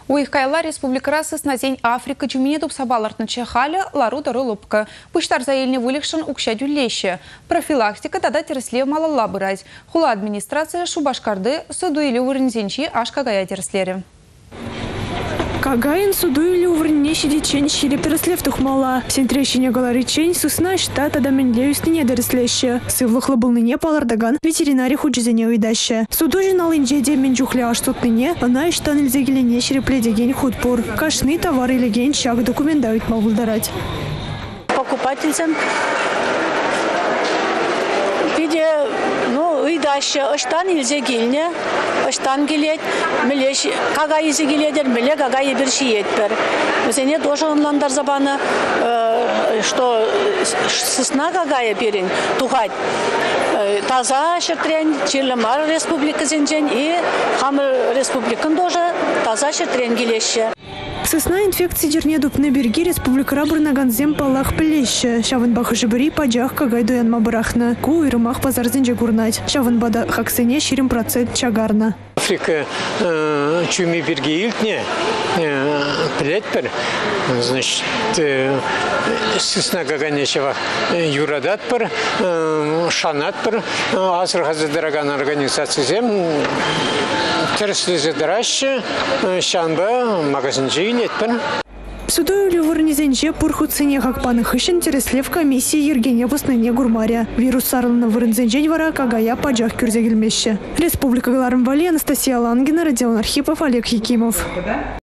Уйхайла республикара сысназень Африка чумине тупсабалартны чехаля лару лупка. Пуштар заельне вылегшен укща дюллеще. Профилактика тада тересле малалла бырать. Хула администрация шубашкарды суду или урнзенчи аж кагая тереслере. Кагаин суду или уврнещи дичень щире переслев тухмала. Сень трещине голоречень сусна штата да менлеюсь не дореслеще. Сывлохла был ныне палардаган ветеринарий худжизене уйдаще. Суду жинал инжеде менджухля аж тут ныне, она и штан ильзегилене щерепледеген худпур. Кашны товары или ген щак документают малвулдарать. Покупательцам виде уйдаще, аштан ильзегилене, аштан гилет, мелеш, кага изегиледер, меле кага ебершиетпер. Зене тоже онландар забана, что сосна кагая перин тухать. Таза шертрен, Чирлемар республика зенжен и Хамер республикан тоже таза шертрен гилеще. Сосна инфекции дерне дупны берги республика Рабурнаганзем палах плеще. Шаван бахашибри паджах кагай дуян мабрахна. Ку и румах пазар зенже гурнать. Шаван бада хаксене ширим процент чагарна. Африка чуми берги илтне плетпер, значит, сосна каганечева юрадатпер, шанатпер, азрхазадараган организация зем. Тереслезе драще, шанба магазинчи нетпен. Суду или вырнизенче пурху цене хакпаны хыщен тереслев комиссии Ергения Востыне гурмаря. Вирус сарлана вырнзенчень вара кагая паджах кюрзегельмеще. Республика Галармвали, Анастасия Лангина, Родион Архипов, Олег Якимов.